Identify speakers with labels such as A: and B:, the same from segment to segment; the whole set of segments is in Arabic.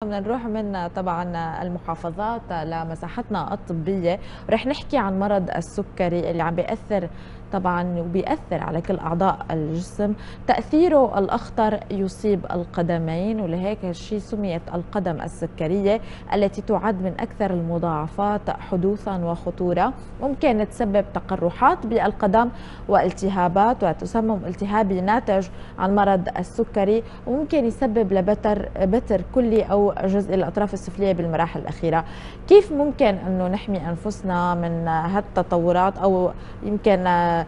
A: بدنا نروح من طبعا المحافظات لمساحتنا الطبية، ورح نحكي عن مرض السكري اللي عم بيأثر طبعا وبيأثر على كل أعضاء الجسم. تأثيره الأخطر يصيب القدمين، ولهيك هالشي سميت القدم السكرية، التي تعد من أكثر المضاعفات حدوثا وخطورة. ممكن تسبب تقرحات بالقدم والتهابات وتسمم التهابي ناتج عن مرض السكري، وممكن يسبب بتر كلي أو جزء الأطراف السفلية بالمراحل الأخيرة. كيف ممكن أنه نحمي أنفسنا من هالتطورات، أو يمكن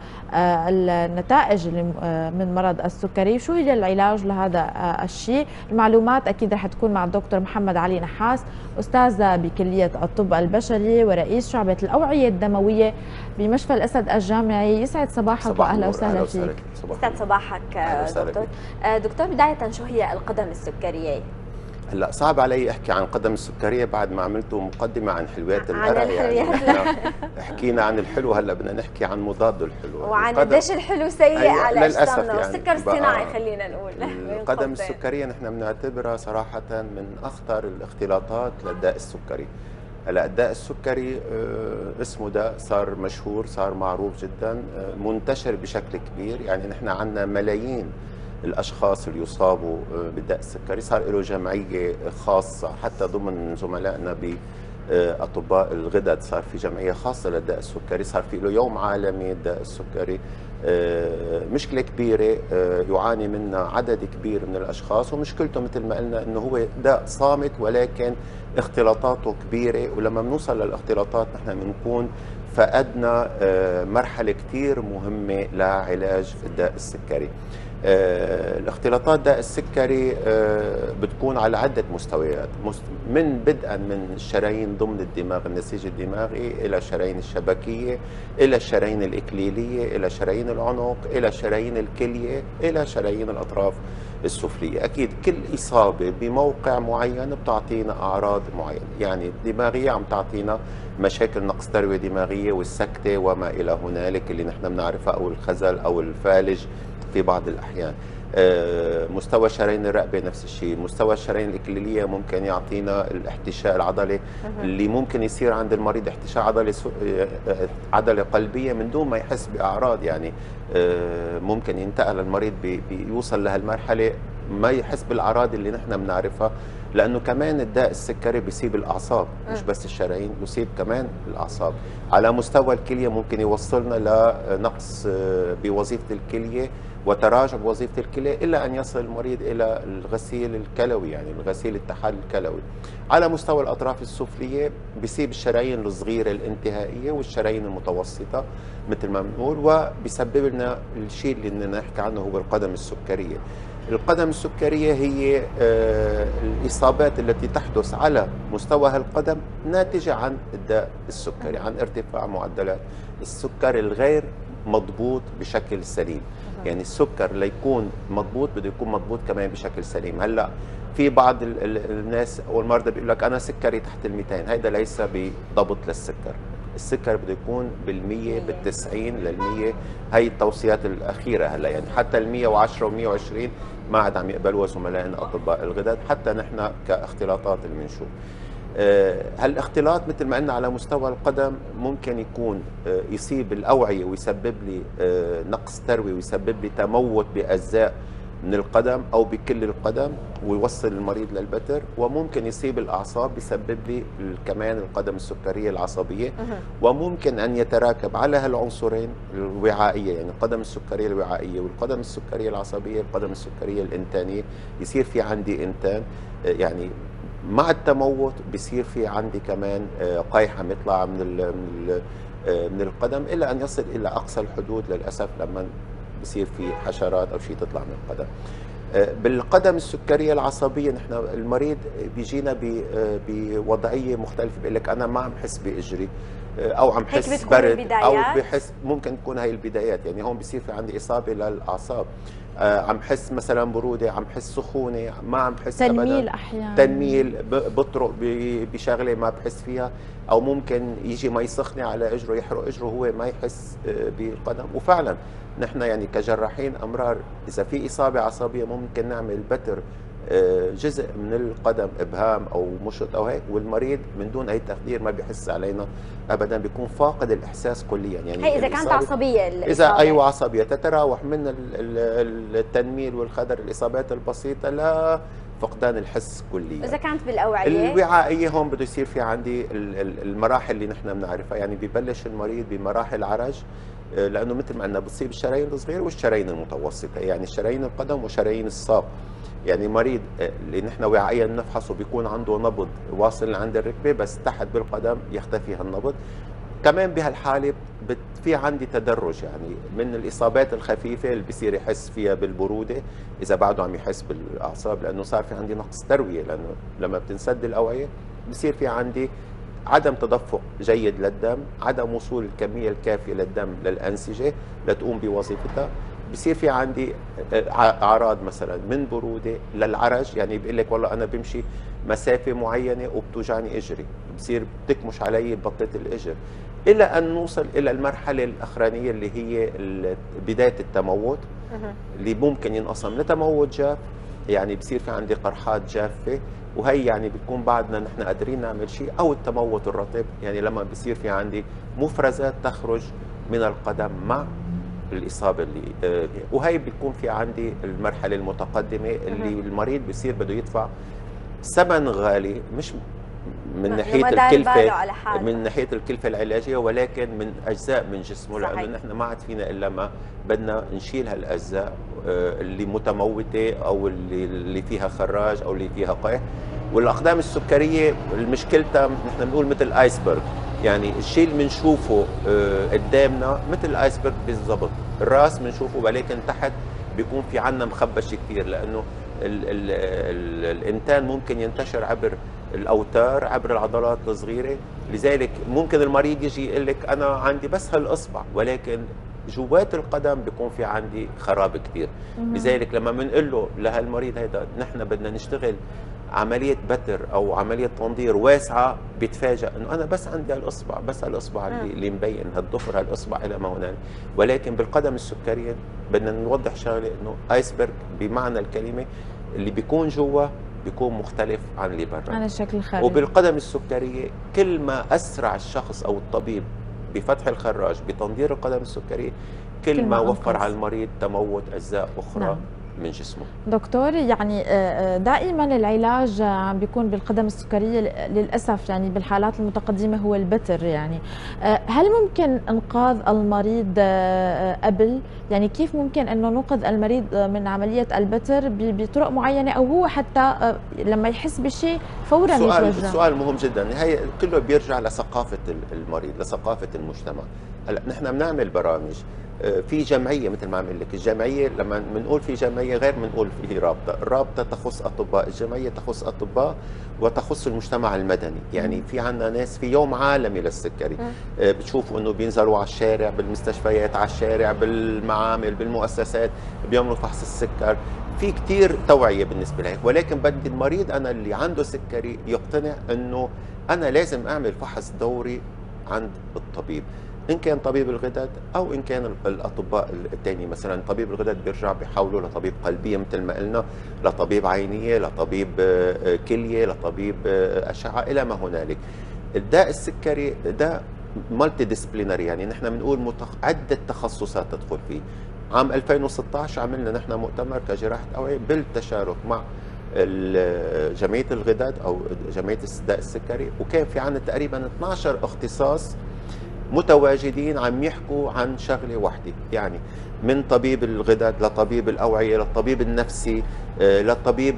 A: النتائج من مرض السكري؟ شو هي العلاج لهذا الشيء؟ المعلومات أكيد رح تكون مع الدكتور محمد علي نحاس، أستاذ بكلية الطب البشري ورئيس شعبة الأوعية الدموية بمشفى الأسد الجامعي. يسعد صباحك وأهلا وسهلا فيك.
B: يسعد صباحك دكتور. دكتور، بداية شو هي القدم السكرية؟
C: هلا صعب علي احكي عن قدم السكريه بعد ما عملتوا مقدمه عن حلويات القرع.
B: يعني
C: احنا حكينا عن الحلو، هلا بدنا نحكي عن مضاد الحلو،
B: وعن قديش الحلو سيء على اجسامنا،
C: يعني
B: والسكر الصناعي خلينا نقول.
C: القدم السكريه نحن بنعتبرها صراحه من اخطر الاختلاطات للداء السكري. هلا الداء السكري اسمه ده صار مشهور، صار معروف جدا، منتشر بشكل كبير. يعني نحن عندنا ملايين الاشخاص اللي يصابوا بالداء السكري، صار له جمعيه خاصه حتى ضمن زملائنا باطباء الغدد، صار في جمعيه خاصه للداء السكري، صار في له يوم عالمي الداء السكري. مشكله كبيره يعاني منها عدد كبير من الاشخاص، ومشكلته مثل ما قلنا انه هو داء صامت ولكن اختلاطاته كبيره، ولما بنوصل للاختلاطات نحن بنكون فقدنا مرحله كثير مهمه لعلاج الداء السكري. الاختلاطات داء السكري بتكون على عدة مستويات، من بدءا من الشرايين ضمن الدماغ، النسيج الدماغي، إلى الشرايين الشبكية، إلى الشرايين الإكليلية، إلى شرايين العنق، إلى شرايين الكلية، إلى شرايين الأطراف السفلية. أكيد كل إصابة بموقع معين بتعطينا أعراض معينة. يعني الدماغية عم تعطينا مشاكل نقص تروية دماغية والسكتة وما إلى هنالك اللي نحن بنعرفها، أو الخزل أو الفالج في بعض الأحيان. مستوى شرايين الرقبة نفس الشيء. مستوى الشرايين الإكليلية ممكن يعطينا الاحتشاء العضلي اللي ممكن يصير عند المريض احتشاء عضلة قلبية من دون ما يحس بأعراض. يعني ممكن ينتقل المريض بيوصل لهالمرحلة ما يحس بالأعراض اللي نحن بنعرفها، لأنه كمان الداء السكري بيصيب الأعصاب، مش بس الشرايين، يصيب كمان الأعصاب. على مستوى الكلية ممكن يوصلنا لنقص بوظيفة الكلية وتراجع بوظيفة الكلى، إلى أن يصل المريض إلى الغسيل الكلوي، يعني الغسيل التحاليل الكلوي. على مستوى الأطراف السفلية بيصيب الشرايين الصغيرة الانتهائية والشرايين المتوسطة مثل ما بنقول، وبيسبب لنا الشيء اللي بدنا نحكي عنه هو القدم السكرية. القدم السكرية هي الإصابات التي تحدث على مستوى هالقدم ناتجة عن الداء السكري، عن ارتفاع معدلات السكر الغير مضبوط بشكل سليم. يعني السكر ليكون مضبوط بده يكون مضبوط كمان بشكل سليم. هلا في بعض الناس او المرضى بيقول لك انا سكري تحت ال200، هيدا ليس بضبط للسكر. السكر بده يكون بال100 بال90 لل100، هي التوصيات الاخيره هلا. يعني حتى ال110 و120 ما عاد عم يقبلوها زملائنا اطباء الغدد، حتى نحن كاختلاطات اللي بنشوف. هالاختلاط مثل ما قلنا على مستوى القدم ممكن يكون يصيب الأوعية ويسبب لي نقص تروي ويسبب لي تموت بأجزاء من القدم أو بكل القدم ويوصل المريض للبتر، وممكن يصيب الأعصاب بيسبب لي كمان القدم السكرية العصبية. وممكن أن يتراكب على هالعنصرين الوعائية، يعني القدم السكرية الوعائية والقدم السكرية العصبية، القدم السكرية الإنتانية، يصير في عندي إنتان. يعني مع التموت بصير في عندي كمان قيحة يطلع من القدم، إلى أن يصل إلى أقصى الحدود للأسف لما بصير في حشرات أو شيء تطلع من القدم. بالقدم السكرية العصبية نحن المريض بيجينا بوضعية مختلفة، بيقول لك أنا ما عم حس بإجري، أو عم حس برد، أو بحس ممكن تكون هي البدايات. يعني هون بصير في عندي إصابة للأعصاب، عم حس مثلا برودة، عم حس سخونة، ما عم حس
A: تنميل
C: أبدا،
A: أحيانا،
C: تنميل، بطرق بشغلة ما بحس فيها، أو ممكن يجي مي سخنة على إجره يحرق إجره هو ما يحس بالقدم. وفعلا نحن يعني كجراحين أمرار إذا في إصابة عصبية ممكن نعمل بتر جزء من القدم ابهام او مشط او هيك، والمريض من دون اي تخدير ما بيحس علينا ابدا، بيكون فاقد الاحساس كليا. يعني
B: هي اذا كانت عصبيه
C: اذا ايوه عصبيه تتراوح من التنميل والخدر، الاصابات البسيطه لا فقدان الحس كليا.
B: اذا كانت بالاوعيه
C: الوعائيه هون بده يصير في عندي المراحل اللي نحن بنعرفها، يعني ببلش المريض بمراحل عرج، لانه مثل ما قلنا بتصيب الشرايين الصغيره والشرايين المتوسطه، يعني شرايين القدم وشرايين الساق. يعني مريض اللي نحن وعائيا بنفحصه بيكون عنده نبض واصل عند الركبه، بس تحت بالقدم يختفي هالنبض. كمان بهالحاله في عندي تدرج، يعني من الاصابات الخفيفه اللي بصير يحس فيها بالبروده اذا بعده عم يحس بالاعصاب، لانه صار في عندي نقص ترويه، لانه لما بتنسد الاوعيه بصير في عندي عدم تدفق جيد للدم، عدم وصول الكميه الكافيه للدم للانسجه لتقوم بوظيفتها. بصير في عندي اعراض مثلا من بروده للعرج، يعني بيقول لك والله انا بمشي مسافه معينه وبتوجعني اجري، بصير بتكمش علي بطه الاجر، الى ان نوصل الى المرحله الاخرانيه اللي هي بدايه التموت، اللي ممكن ينقسم لتموت جاف، يعني بصير في عندي قرحات جافه، وهي يعني بتكون بعدنا نحن قادرين نعمل شيء، او التموت الرطب، يعني لما بصير في عندي مفرزات تخرج من القدم مع الاصابه اللي وهي بتكون في عندي المرحله المتقدمه اللي المريض بصير بده يدفع ثمن غالي، مش من ناحيه الكلفه، من ناحيه الكلفه العلاجيه، ولكن من اجزاء من جسمه، لانه نحن ما عاد فينا الا ما بدنا نشيل هالاجزاء اللي متموته او اللي فيها خراج او اللي فيها قيح. والاقدام السكريه المشكلتها نحن بنقول مثل ايسبرغ، يعني الشيء اللي بنشوفه قدامنا مثل الايسبرغ بالضبط، الراس بنشوفه ولكن تحت بيكون في عنا مخبش كثير، لانه الانتان ممكن ينتشر عبر الاوتار، عبر العضلات الصغيره، لذلك ممكن المريض يجي يقول لك انا عندي بس هالاصبع، ولكن جوات القدم بيكون في عندي خراب كثير. لذلك لما بنقول له لهالمريض هيدا نحن بدنا نشتغل عمليه بتر او عمليه تنظير واسعه، بيتفاجئ انه انا بس عندي هالاصبع، بس هالاصبع اللي مبين هالضفر هالاصبع الى ما هنالك. ولكن بالقدم السكريه بدنا نوضح شغله، انه ايسبرغ بمعنى الكلمه، اللي بيكون جوا بيكون مختلف عن اللي برا،
A: عن الشكل الخارجي.
C: وبالقدم السكريه كل ما اسرع الشخص او الطبيب بفتح الخراج بتنظير القدم السكريه، كل ما وفر على المريض تموت اجزاء اخرى من جسمه.
A: دكتور، يعني دائما العلاج عم بيكون بالقدم السكريه للاسف، يعني بالحالات المتقدمه هو البتر. يعني هل ممكن انقاذ المريض قبل؟ يعني كيف ممكن انه ننقذ المريض من عمليه البتر بطرق معينه، او هو حتى لما يحس بشيء فورا يتوجه؟
C: السؤال مهم جدا، هي كله بيرجع لثقافه المريض، لثقافه المجتمع. هلا نحن بنعمل برامج في جمعيه، مثل ما عم اقول لك، الجمعيه لما بنقول في جمعيه غير بنقول في رابطه، الرابطه تخص اطباء، الجمعيه تخص اطباء وتخص المجتمع المدني. يعني في عندنا ناس في يوم عالمي للسكري، بتشوفوا انه بينزلوا على الشارع، بالمستشفيات، على الشارع، بالمعامل، بالمؤسسات، بيعملوا فحص السكر، في كثير توعيه بالنسبه لهيك. ولكن بدي المريض انا اللي عنده سكري يقتنع انه انا لازم اعمل فحص دوري عند الطبيب، إن كان طبيب الغدد أو إن كان الأطباء الثاني. مثلا طبيب الغدد بيرجع بيحولوا لطبيب قلبية مثل ما قلنا، لطبيب عينية، لطبيب كلية، لطبيب أشعة، إلى ما هنالك. الداء السكري ده مالتي ديسبلينري، يعني نحن بنقول عدة تخصصات تدخل فيه. عام 2016 عملنا نحن مؤتمر كجراحة أوعية بالتشارك مع جمعية الغدد أو جمعية الداء السكري، وكان في عندنا تقريبا 12 اختصاص متواجدين عم يحكوا عن شغله واحده، يعني من طبيب الغدد لطبيب الاوعيه للطبيب النفسي للطبيب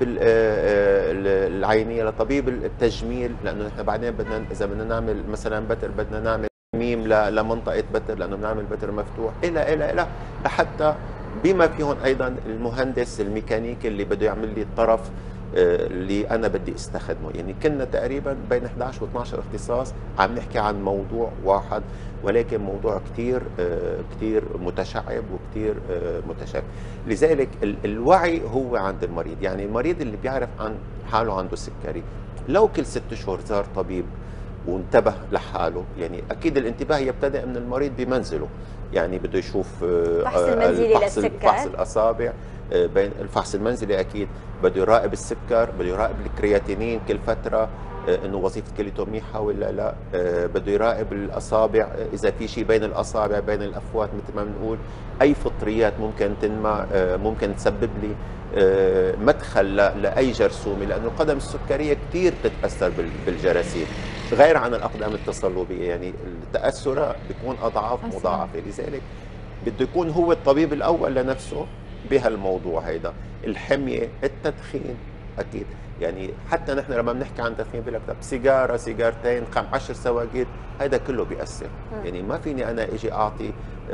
C: العينيه لطبيب التجميل، لانه نحن بعدين بدنا اذا بدنا نعمل مثلا بتر بدنا نعمل تميم لمنطقه بتر، لانه بنعمل بتر مفتوح، الى لحتى بما فيهم ايضا المهندس الميكانيكي اللي بده يعمل لي الطرف اللي انا بدي استخدمه. يعني كنا تقريبا بين 11 و 12 اختصاص عم نحكي عن موضوع واحد، ولكن موضوع كثير متشعب وكثير متشابه. لذلك الوعي هو عند المريض، يعني المريض اللي بيعرف عن حاله عنده سكري لو كل 6 شهور زار طبيب وانتبه لحاله، يعني اكيد الانتباه يبتدئ من المريض بمنزله، يعني بده يشوف
B: الفحص المنزلي للسكر،
C: فحص الاصابع، بين الفحص المنزلي اكيد بده يراقب السكر، بده يراقب الكرياتينين كل فتره انه وظيفه كليته منيحه ولا لا، بده يراقب الاصابع اذا في شيء بين الاصابع بين الافوات مثل ما بنقول، اي فطريات ممكن تنمى ممكن تسبب لي مدخل لاي جرثومه، لانه القدم السكريه كثير بتتاثر بالجراثيم غير عن الاقدام التصلبيه، يعني التاثر بيكون اضعاف مضاعفه، لذلك بده يكون هو الطبيب الاول لنفسه بهالموضوع هيدا. الحميه، التدخين اكيد، يعني حتى نحن لما بنحكي عن تدخين بقول لك سيجاره سيجارتين 10 سواقيت، هذا كله بيأثر. يعني ما فيني انا اجي اعطي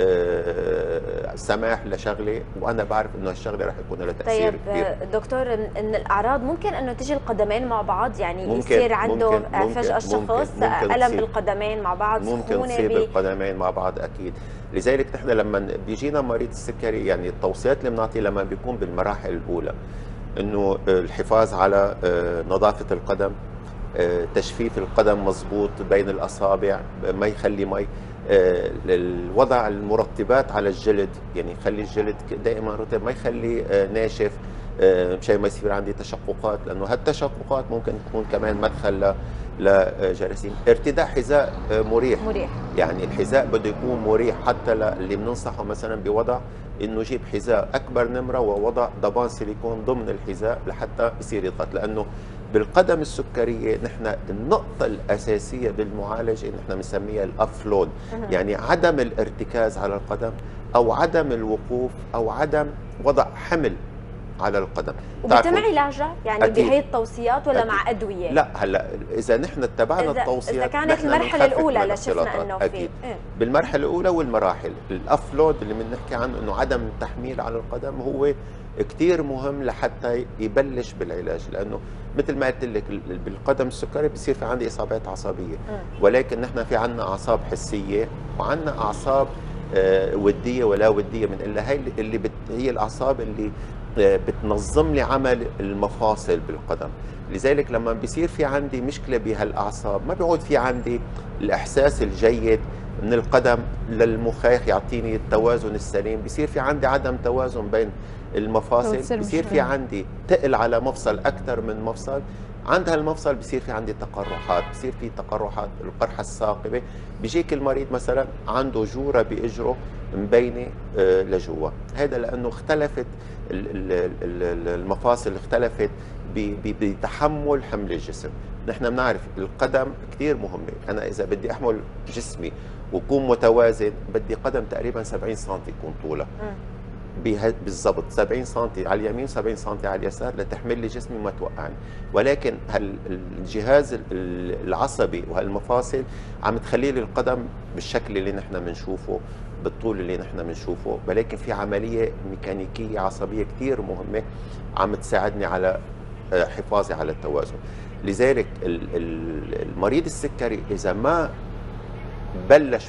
C: سماح لشغله وانا بعرف انه هالشغله رح يكون لها تاثير كبير.
B: طيب دكتور، ان الاعراض ممكن انه تجي القدمين مع بعض، يعني ممكن يصير عنده فجاه الشخص الم بالقدمين مع بعض،
C: ممكن تصيب القدمين مع بعض اكيد. لذلك نحن لما بيجينا مريض السكري، يعني التوصيات اللي بنعطيها لما بيكون بالمراحل الاولى انه الحفاظ على نظافه القدم، تجفيف القدم مضبوط بين الاصابع، ما يخلي مي، الوضع المرطبات على الجلد، يعني يخلي الجلد دائما رطب، ما يخلي ناشف مشان ما يصير عندي تشققات، لانه هالتشققات ممكن تكون كمان مدخل لجراثيم. ارتداء حذاء مريح، يعني الحذاء بده يكون مريح، حتى اللي بننصحه مثلا بوضع انه يجيب حذاء اكبر نمره ووضع ضبان سيليكون ضمن الحذاء لحتى يصير يضغط، لانه بالقدم السكريه نحن النقطه الاساسيه بالمعالجه نحن بنسميها الافلود، يعني عدم الارتكاز على القدم او عدم الوقوف او عدم وضع حمل على القدم.
B: وبيتم علاجها يعني بهي التوصيات ولا أكيد. مع ادويه؟
C: لا، هلا اذا نحن اتبعنا التوصيات،
B: اذا كانت المرحله الاولى لشفنا انه في
C: بالمرحله الاولى والمراحل الافلود اللي بنحكي عنه انه عدم التحميل على القدم هو كثير مهم لحتى يبلش بالعلاج، لانه مثل ما قلت لك بالقدم السكري بصير في عندي اصابات عصبيه، ولكن نحن في عندنا اعصاب حسيه وعندنا اعصاب وديه ولا وديه من الا هي اللي هي الاعصاب اللي بتنظم لي عمل المفاصل بالقدم. لذلك لما بيصير في عندي مشكله بهالاعصاب ما بيعود في عندي الاحساس الجيد من القدم للمخاخ يعطيني التوازن السليم، بيصير في عندي عدم توازن بين المفاصل، بيصير في عندي تقل على مفصل اكثر من مفصل، عند هالمفصل بصير في عندي تقرحات، بصير في تقرحات، القرحه الثاقبه، بيجيك المريض مثلا عنده جوره باجره مبينه لجوا، هذا لانه اختلفت المفاصل، اختلفت بتحمل حمل الجسم. نحن بنعرف القدم كثير مهمه، انا اذا بدي احمل جسمي وكون متوازن بدي قدم تقريبا 70 سم يكون طولها بالضبط، 70 سم على اليمين 70 سم على اليسار لتحمل لي جسمي وما توقعني، ولكن الجهاز العصبي وهالمفاصل عم تخلي لي القدم بالشكل اللي نحن بنشوفه بالطول اللي نحن بنشوفه، ولكن في عمليه ميكانيكيه عصبيه كثير مهمه عم تساعدني على حفاظي على التوازن. لذلك المريض السكري اذا ما بلش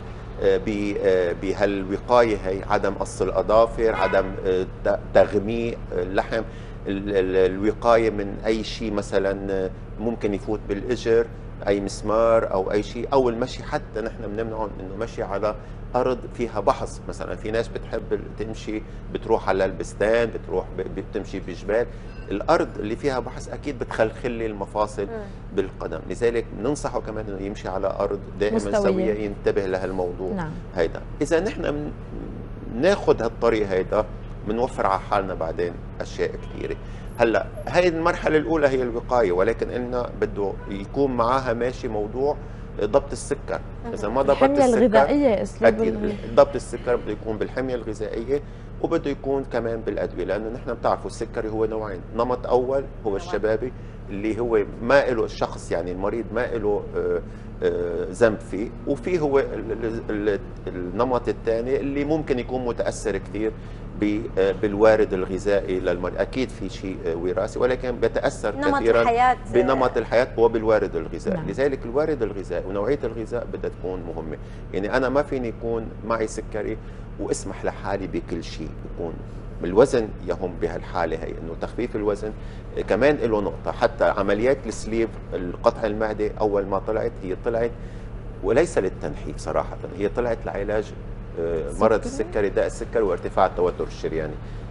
C: بهالوقايه هي، عدم قص الاظافر، عدم تغميق اللحم، الوقايه من اي شيء مثلا ممكن يفوت بالاجر، اي مسمار او اي شيء، او المشي، حتى نحن بنمنعهم انه مشي على ارض فيها بحص، مثلا في ناس بتحب تمشي بتروح على البستان، بتمشي بجبال، الارض اللي فيها بحص اكيد بتخلخل لي المفاصل بالقدم، لذلك بننصحه كمان انه يمشي على ارض دائما سويه، ينتبه لهالموضوع. نعم. هيدا اذا نحن بناخذ هالطريق هيدا بنوفر على حالنا بعدين اشياء كثيره. هلا هي المرحله الاولى هي الوقايه، ولكن قلنا بده يكون معها ماشي موضوع ضبط السكر. اذا ما ضبطت السكر،
A: الحميه الغذائيه
C: اكيد ضبط السكر بده يكون بالحميه الغذائيه، وبده يكون كمان بالادويه، لانه نحن بتعرفوا السكري هو نوعين، نمط اول هو الشبابي اللي هو ما له الشخص، يعني المريض ما له ذنب فيه، وفي هو النمط الثاني اللي ممكن يكون متاثر كثير بالوارد الغذائي للمريض، اكيد في شيء وراثي، ولكن بيتاثر كثيرا بنمط الحياه وبالوارد الغذائي. نعم. لذلك الوارد الغذائي ونوعيه الغذاء بدها تكون مهمه، يعني انا ما فيني يكون معي سكري واسمح لحالي بكل شيء، يكون الوزن يهم بهالحاله هي، انه تخفيف الوزن كمان له نقطه، حتى عمليات السليف القطع المعده اول ما طلعت هي طلعت وليس للتنحيف صراحه، هي طلعت لعلاج مرض السكري، داء السكري وارتفاع التوتر الشرياني،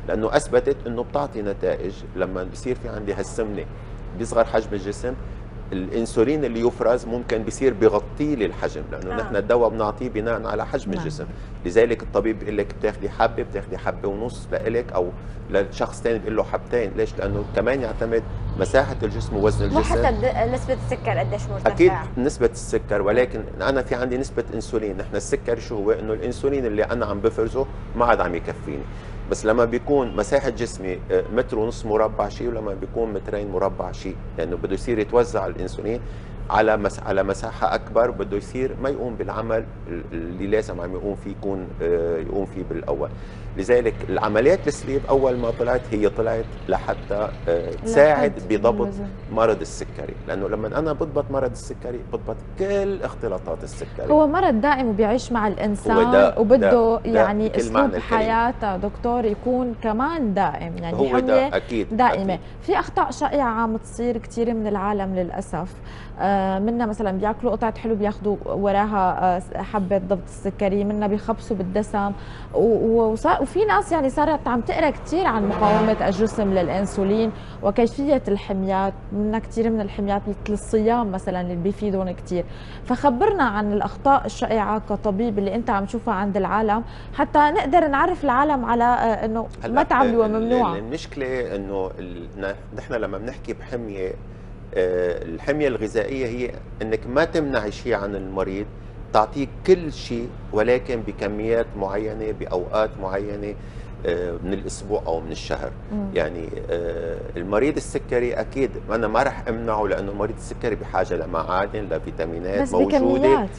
C: لانه اثبتت انه بتعطي نتائج. لما بصير في عندي هالسمنه بيصغر حجم الجسم، الانسولين اللي يفرز ممكن بيصير بيغطي لي الحجم، لانه نحن الدواء بنعطيه بناء على حجم الجسم. لذلك الطبيب بيقول لك بتاخذي حبه، بتاخذي حبه ونص لإلك، او للشخص ثاني بيقول له حبتين. ليش؟ لانه كمان يعتمد مساحه الجسم ووزن الجسم،
B: مو حتى نسبه السكر قديش مرتفعه.
C: اكيد نسبه السكر، ولكن انا في عندي نسبه انسولين. نحن السكر شو هو؟ انه الانسولين اللي انا عم بفرزه ما عاد عم يكفيني. بس لما بيكون مساحه جسمي متر ونص مربع شيء، ولما بيكون مترين مربع شيء، لانه بده يصير يتوزع الانسولين على مساحه اكبر، بده يصير ما يقوم بالعمل اللي لازم عم يقوم فيه، يقوم فيه بالاول. لذلك العمليات السليب اول ما طلعت هي طلعت لحتى تساعد بضبط مرض السكري، لانه لما انا بضبط مرض السكري بضبط كل اختلاطات السكري.
A: هو مرض دائم وبيعيش مع الانسان، وبده يعني اسلوب حياته دكتور يكون كمان دائم، يعني
C: هو ده أكيد
A: دائمه.
C: أكيد.
A: في اخطاء شائعه عم تصير كثير من العالم للاسف، منا مثلا بياكلوا قطعه حلو بياخذوا وراها حبه ضبط السكري، منا بيخبصوا بالدسم، وفي ناس يعني صارت عم تقرا كثير عن مقاومه الجسم للانسولين وكيفيه الحميات، منا كثير من الحميات مثل الصيام مثلا اللي بيفيدون كثير. فخبرنا عن الاخطاء الشائعه كطبيب اللي انت عم تشوفها عند العالم، حتى نقدر نعرف العالم على انه ما تعملوا وممنوع.
C: المشكله انه نحن لما بنحكي بحميه، الحمية الغذائية هي انك ما تمنعي شيء عن المريض، تعطيه كل شيء ولكن بكميات معينة بأوقات معينة من الأسبوع أو من الشهر. يعني المريض السكري أكيد أنا ما رح أمنعه، لأنه المريض السكري بحاجة لمعادن لفيتامينات موجودة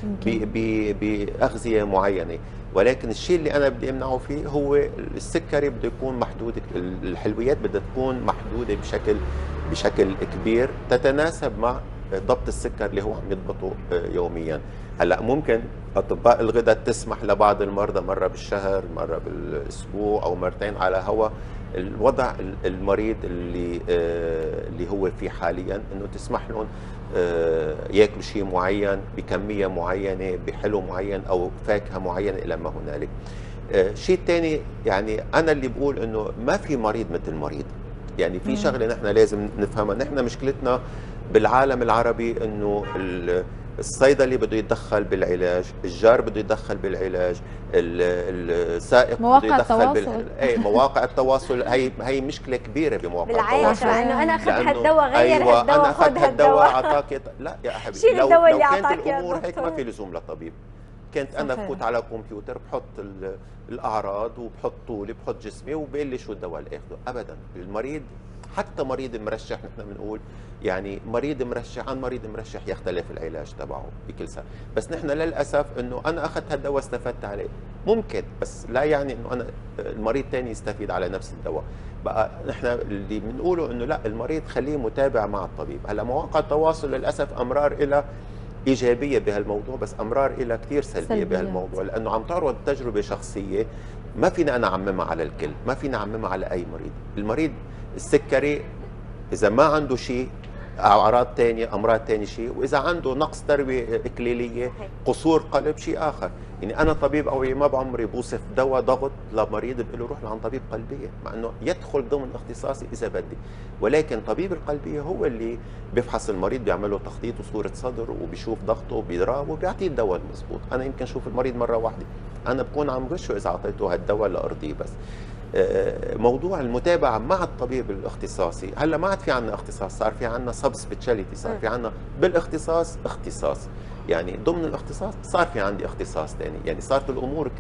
C: بأغذية معينة، ولكن الشيء اللي أنا بدي أمنعه فيه هو السكري بده يكون محدود، الحلويات بدها تكون محدودة بشكل كبير تتناسب مع ضبط السكر اللي هو عم يضبطه يوميا. هلا ممكن اطباء الغدد تسمح لبعض المرضى مره بالشهر، مره بالاسبوع، او مرتين على هوا الوضع المريض اللي هو فيه حاليا، انه تسمح لهم ياكلوا شيء معين بكميه معينه بحلو معين او فاكهه معينه الى ما هنالك. شيء ثاني، يعني انا اللي بقول انه ما في مريض مثل مريض. يعني في شغله نحن لازم نفهمها، نحن مشكلتنا بالعالم العربي انه الصيدلي بده يتدخل بالعلاج، الجار بده يتدخل بالعلاج، السائق بده يتدخل مواقع التواصل. هي مشكله كبيره بمواقع التواصل،
B: انه انا اخذت هالدواء غير
C: أيوة هالدواء، انا اخذت هالدواء اعطاك. لا يا حبيبي، لو كانت الامور هيك ما في لزوم لطبيب. كنت انا بفوت على كمبيوتر بحط الاعراض وبحط طولي بحط جسمي وبقول لي شو الدواء اللي اخذه. ابدا، المريض حتى مريض مرشح، نحن بنقول يعني مريض مرشح عن مريض مرشح يختلف العلاج تبعه بكل سنه. بس نحن للاسف انه انا اخذت هالدواء استفدت عليه، ممكن، بس لا يعني انه انا المريض ثاني يستفيد على نفس الدواء. بقى نحن اللي بنقوله انه لا، المريض خليه متابع مع الطبيب. هلا مواقع التواصل للاسف امرار إلى ايجابيه بهالموضوع، بس امرار إلى كثير سلبيه بهالموضوع، لانه عم تعرض تجربه شخصيه ما فينا انا اعممها على الكل، ما فينا اعممها على اي مريض. المريض السكري اذا ما عنده شيء اعراض ثانيه، امراض ثانيه شيء، واذا عنده نقص تربيه اكليليه، قصور قلب شيء اخر. يعني انا طبيب اوعيه ما بعمري بوصف دواء ضغط لمريض بقول له روح لعند طبيب قلبيه، مع انه يدخل ضمن اختصاصي اذا بدي، ولكن طبيب القلبيه هو اللي بيفحص المريض، بيعمل له تخطيط وصوره صدر وبيشوف ضغطه وبيدراه وبيعطيه الدواء المضبوط. انا يمكن اشوف المريض مره واحده، انا بكون عم غشه اذا اعطيته هالدواء لارضيه. بس موضوع المتابعه مع الطبيب الاختصاصي، هلا ما عاد في عندنا اختصاص، صار في عندنا سب سبيشاليتي، صار في عندنا بالاختصاص اختصاص، يعني ضمن الاختصاص صار في عندي اختصاص ثاني، يعني صارت الامور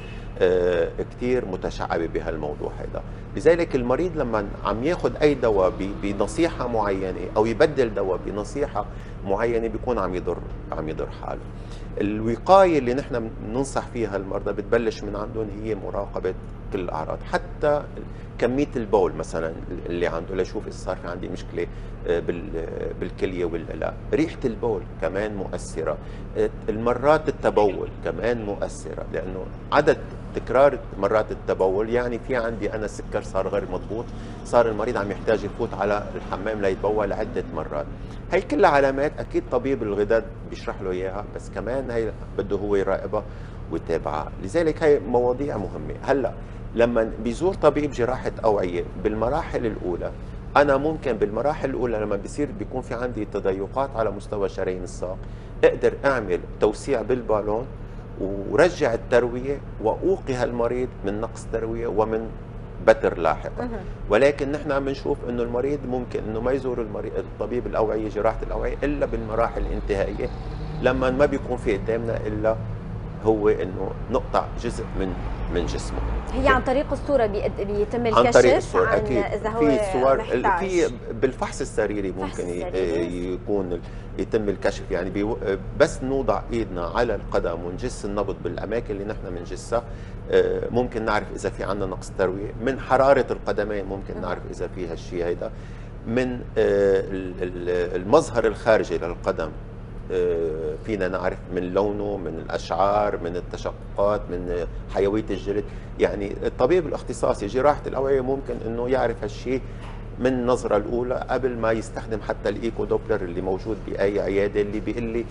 C: كثير متشعبه بهالموضوع هذا. لذلك المريض لما عم ياخذ اي دواء بنصيحه معينه او يبدل دواء بنصيحه معينه بيكون عم يضر حاله. الوقايه اللي نحن بننصح فيها المرضى بتبلش من عندهم هي مراقبه كل الاعراض، حتى كميه البول مثلا اللي عنده، لشوف اذا صار في عندي مشكله بالكليه ولا لا. ريحه البول كمان مؤثره، المرات التبول كمان مؤثره، لانه عدد تكرار مرات التبول يعني في عندي انا السكر صار غير مضبوط، صار المريض عم يحتاج يفوت على الحمام ليتبول عده مرات. هي كلها علامات اكيد طبيب الغدد بيشرح له اياها، بس كمان هي بده هو يراقبها ويتابعها. لذلك هي مواضيع مهمه. هلا لما بيزور طبيب جراحه اوعيه بالمراحل الاولى، انا ممكن بالمراحل الاولى لما بيكون في عندي تضيقات على مستوى شرايين الساق، اقدر اعمل توسيع بالبالون ورجع الترويه واوقي المريض من نقص ترويه ومن بتر لاحقا. ولكن نحن عم نشوف انه المريض ممكن انه ما يزور الطبيب الاوعيه جراحه الاوعيه الا بالمراحل الانتهائيه، لما ما بيكون في قدامنا الا هو انه نقطع جزء من جسمه.
B: هي عن طريق الصوره بيتم الكشف
C: عن طريق الصورة
B: عن
C: أكيد.
B: اذا هو
C: في صور
B: محتاج.
C: في بالفحص السريري ممكن يكون يتم الكشف، يعني بس نوضع ايدنا على القدم ونجس النبض بالاماكن اللي نحن بنجسها، ممكن نعرف اذا في عندنا نقص ترويه. من حراره القدمين ممكن نعرف اذا في هالشيء هيدا. من المظهر الخارجي للقدم فينا نعرف من لونه، من الاشعار، من التشققات، من حيويه الجلد. يعني الطبيب الاختصاصي جراحه الاوعيه ممكن انه يعرف هالشيء من النظره الاولى قبل ما يستخدم حتى الايكو دوبلر اللي موجود باي عياده، اللي بيقول لي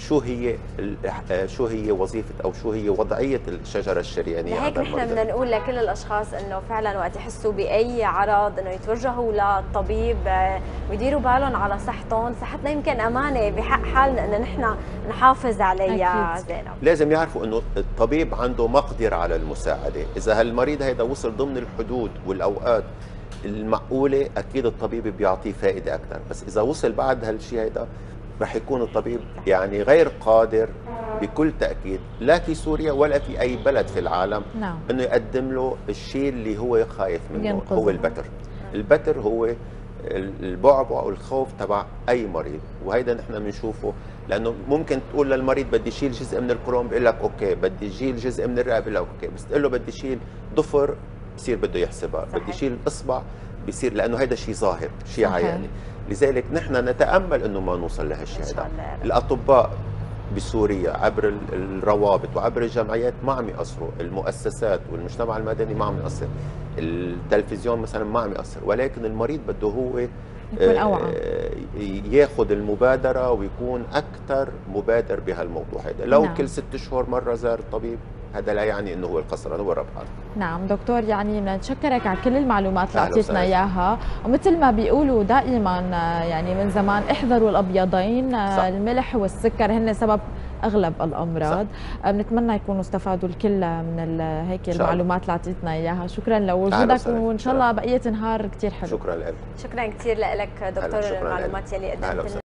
C: شو هي وظيفه او شو هي وضعيه الشجره الشريانيه.
B: هيك نحن بدنا نقول لكل الاشخاص انه فعلا وقت يحسوا باي عرض انه يتوجهوا للطبيب ويديروا بالهم على صحتهم. صحتنا يمكن امانه بحق حالنا انه نحن نحافظ عليها. زينب
C: لازم يعرفوا انه الطبيب عنده مقدره على المساعده. اذا هالمريض هيدا وصل ضمن الحدود والاوقات المعقوله اكيد الطبيب بيعطيه فائده اكثر، بس اذا وصل بعد هالشيء هيدا رح يكون الطبيب يعني غير قادر بكل تاكيد لا في سوريا ولا في اي بلد في العالم انه يقدم له الشيء اللي هو خايف منه. هو البتر. البتر هو البعبع او الخوف تبع اي مريض، وهيدا نحن بنشوفه. لانه ممكن تقول للمريض بدي شيل جزء من القولون، بيقول لك اوكي. بدي شيل جزء من الرئه، بيقول لك اوكي. بس تقول له بدي شيل ضفر، بصير بده يحسبها. بدي شيل اصبع، بصير لانه هيدا شيء ظاهر، شيء عياني. لذلك نحن نتامل انه ما نوصل لهالشيء هذا. الاطباء بسوريا عبر الروابط وعبر الجمعيات ما عم يقصروا، المؤسسات والمجتمع المدني ما عم يقصر، التلفزيون مثلا ما عم يقصر، ولكن المريض بده هو ياخذ المبادره ويكون اكثر مبادر بهالموضوع هذا. لو كل 6 شهور مره زار الطبيب هذا لا يعني انه هو الخسران، هو الربحان.
A: نعم دكتور، يعني بدنا نتشكرك على كل المعلومات اللي اعطيتنا اياها، ومثل ما بيقولوا دائما يعني من زمان احذروا الابيضين. صح. الملح والسكر هن سبب اغلب الامراض. بنتمنى يكونوا استفادوا الكل من هيك المعلومات اللي اعطيتنا اياها. شكرا لوجودك، وان شاء الله بقيه نهار كثير حلو.
C: شكرا لك.
B: شكرا كثير لك دكتور المعلومات يلي قدمتنا.